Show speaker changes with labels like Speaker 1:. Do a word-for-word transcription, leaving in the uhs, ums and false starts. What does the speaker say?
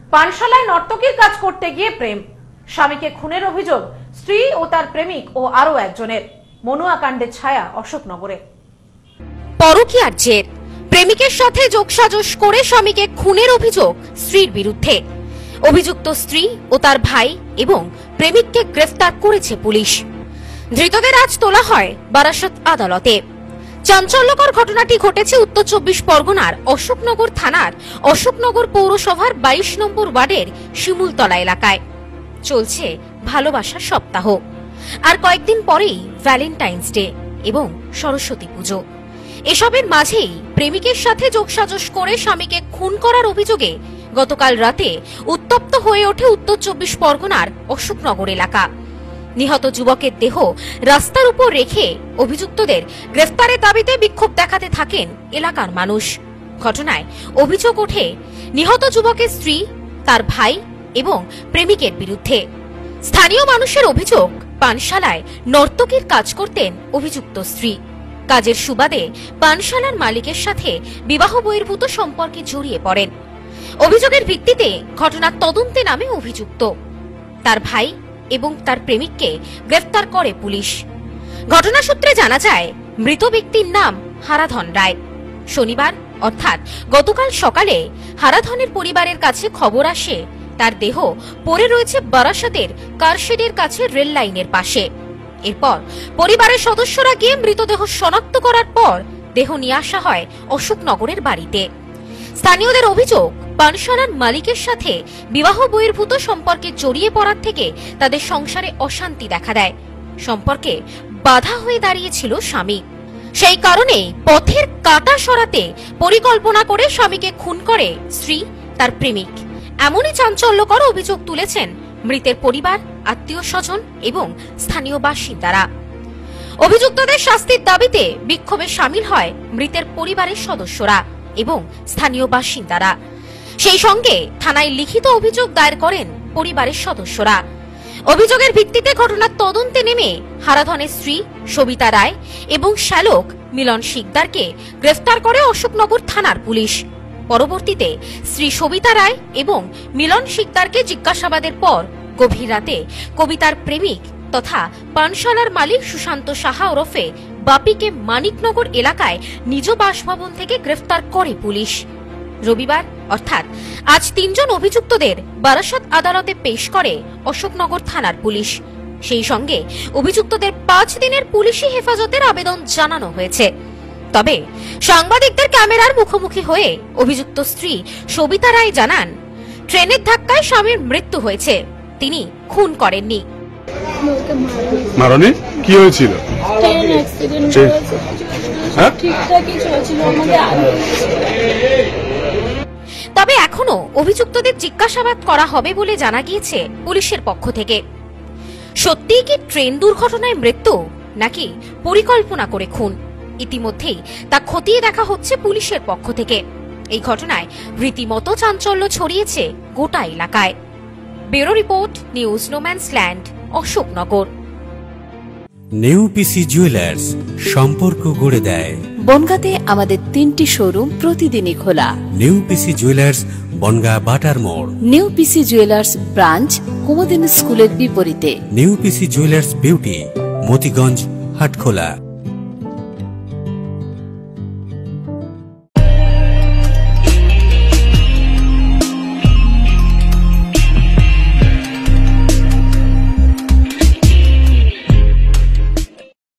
Speaker 1: পানশালায় নর্তকীর কাজ করতে গিয়ে প্রেম, স্বামীকে খুনের অভিযোগ স্ত্রী ও তার প্রেমিক ও আরো একজনের। মনুয়া কাণ্ডের ছায়া অশোকনগরে।
Speaker 2: পরকীয়ার জের, প্রেমিকের সাথে যোগসাজশ করে স্বামীকে খুনের অভিযোগ স্ত্রীর বিরুদ্ধে। অভিযুক্ত স্ত্রী ও তার ভাই এবং প্রেমিককে গ্রেফতার করেছে পুলিশ। ধৃতদের আজ তোলা হয় বারাসত আদালতে। চাঞ্চল্যকর ঘটনাটি ঘটেছে উত্তর চব্বিশ পরগনার অশোকনগর থানার অশোকনগর পৌরসভার বাইশ নম্বর ওয়ার্ডের শিমুলতলা এলাকায়। চলছে ভালোবাসার সপ্তাহ, আর কয়েকদিন পরেই ভ্যালেন্টাইন্স ডে এবং সরস্বতী পুজো। এসবের মাঝেই প্রেমিকের সাথে যোগসাজশ করে স্বামীকে খুন করার অভিযোগে গতকাল রাতে উত্তপ্ত হয়ে ওঠে উত্তর চব্বিশ পরগনার অশোকনগর এলাকা। নিহত যুবকের দেহ রাস্তার উপর রেখে অভিযুক্তদের গ্রেফতারের দাবিতে বিক্ষোভ দেখাতে থাকেন এলাকার মানুষ। ঘটনায় অভিযোগ ওঠে নিহত যুবকের স্ত্রী, তার ভাই এবং প্রেমিকের বিরুদ্ধে। স্থানীয় মানুষের অভিযোগ, পানশালায় নর্তকীর কাজ করতেন অভিযুক্ত স্ত্রী। কাজের সুবাদে পানশালার মালিকের সাথে বিবাহ বহির্ভূত সম্পর্কে জড়িয়ে পড়েন। অভিযোগের ভিত্তিতে ঘটনার তদন্তে নামে অভিযুক্ত। তার ভাই এবং তার প্রেমিককে গ্রেফতার করে পুলিশ। ঘটনা সূত্রে জানা যায়, মৃত ব্যক্তির নাম হারাধন রায়। শনিবার অর্থাৎ গতকাল সকালে হারাধনের পরিবারের কাছে খবর আসে তার দেহ পড়ে রয়েছে বারাসতের কারশেডের কাছে রেল লাইনের পাশে। এরপর পরিবারের সদস্যরা গিয়ে মৃতদেহ শনাক্ত করার পর দেহ নিয়ে আসা হয় অশোকনগরের বাড়িতে। স্থানীয়দের অভিযোগ, পানশালার মালিকের সাথে বিবাহ বহির্ভূত সম্পর্কে জড়িয়ে পড়ার থেকে তাদের সংসারে অশান্তি দেখা দেয়। সম্পর্কে বাধা হয়ে দাঁড়িয়েছিল স্বামী। সেই কারণে পথের কাঁটা সরাতে পরিকল্পনা করে স্বামীকে খুন করে স্ত্রী, তার প্রেমিক। এমনই চাঞ্চল্যকর অভিযোগ তুলেছেন মৃতের পরিবার, আত্মীয় স্বজন এবং স্থানীয় বাসিন্দারা। অভিযুক্তদের শাস্তির দাবিতে বিক্ষোভে সামিল হয় মৃতের পরিবারের সদস্যরা এবং স্থানীয় বাসিন্দারা। সেই সঙ্গে থানায় লিখিত অভিযোগ দায়ের করেন পরিবারের সদস্যরা। অভিযোগের ভিত্তিতে ঘটনার তদন্তে নেমে হারাধনের স্ত্রী সবিতা রায় এবং শ্যালক মিলন শিকদারকে গ্রেফতার করে অশোকনগর থানার পুলিশ। পরবর্তীতে স্ত্রী সবিতা রায় এবং মিলন শিকদারকে জিজ্ঞাসাবাদের পর গভীর রাতে কবিতার প্রেমিক তথা পানশালার মালিক সুশান্ত সাহা ওরফে বাপিকে মানিকনগর এলাকায় নিজ বাসভবন থেকে গ্রেফতার করে পুলিশ। রবিবার অর্থাৎ আজ তিনজন অভিযুক্তদের বারাসত আদালতে পেশ করে অশোকনগর থানার পুলিশ। সেই সঙ্গে অভিযুক্তদের পাঁচ দিনের পুলিশি হেফাজতের আবেদন জানানো হয়েছে। তবে সাংবাদিকদের ক্যামেরার মুখোমুখি হয়ে অভিযুক্ত স্ত্রী সবিতা রায় জানান, ট্রেনের ধাক্কায় স্বামীর মৃত্যু হয়েছে, তিনি খুন করেননি।
Speaker 3: মারনি কি হয়েছিল?
Speaker 4: ট্রেন অ্যাক্সিডেন্ট হয়েছে, ঠিকঠাকই চলছিল আমাদের।
Speaker 2: তবে এখনো অভিযুক্তদের জিজ্ঞাসাবাদ করা হবে বলে জানা গিয়েছে পুলিশের পক্ষ থেকে। সত্যিই কি ট্রেন দুর্ঘটনায় মৃত্যু নাকি পরিকল্পনা করে খুন, ইতিমধ্যেই তা খতিয়ে দেখা হচ্ছে পুলিশের পক্ষ থেকে। এই ঘটনায় রীতিমতো চাঞ্চল্য ছড়িয়েছে গোটা এলাকায়। Bureau report, news No Man's Land, Ashoknagar.
Speaker 5: New PC Jewellers, সম্পর্ক গড়ে দেয়।
Speaker 6: বনগাঁতে আমাদের তিনটি শোরুম প্রতিদিনই খোলা।
Speaker 5: নিউ পিসি জুয়েলার্স, বনগাঁ বাটার মোড়।
Speaker 6: New PC Jewellers branch Kumudini স্কুলের বিপরীতে।
Speaker 5: New PC Jewellers Beauty, Motiganj, Hatkhola.